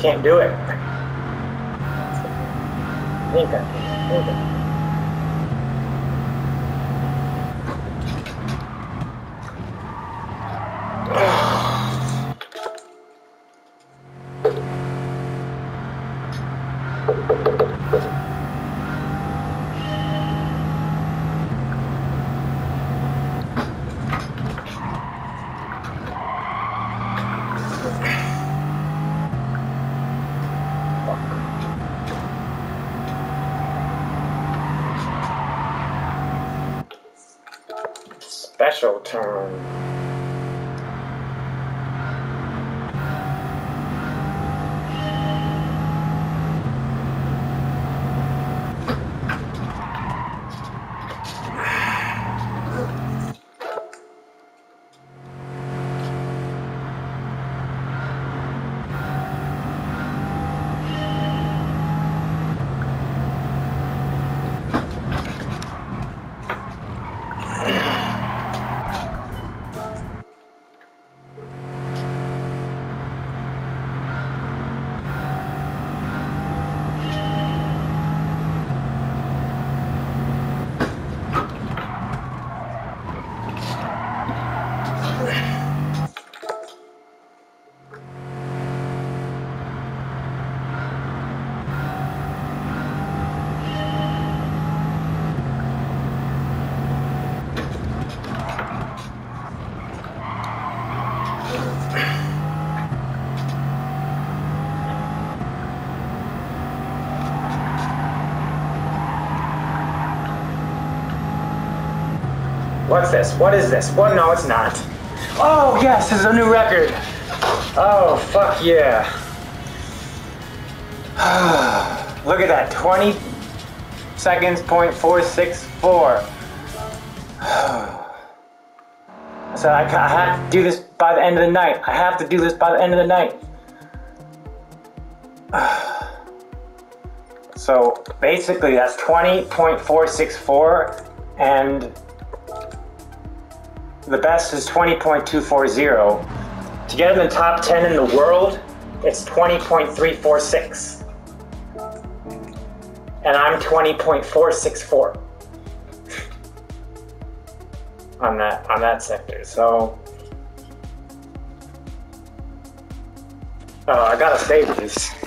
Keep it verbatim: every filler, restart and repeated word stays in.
can't do it. Think I can. Think I can. Special turn. What's this? What is this? What? No, it's not. Oh, yes, this is a new record. Oh, fuck yeah. Look at that, twenty seconds, point four six four. So I, I have to do this by the end of the night. I have to do this by the end of the night. So basically that's twenty point four six four, and the best is twenty point two four zero. To get in the top ten in the world, it's twenty point three four six. And I'm twenty point four six four on that on that sector. So oh, I gotta save this.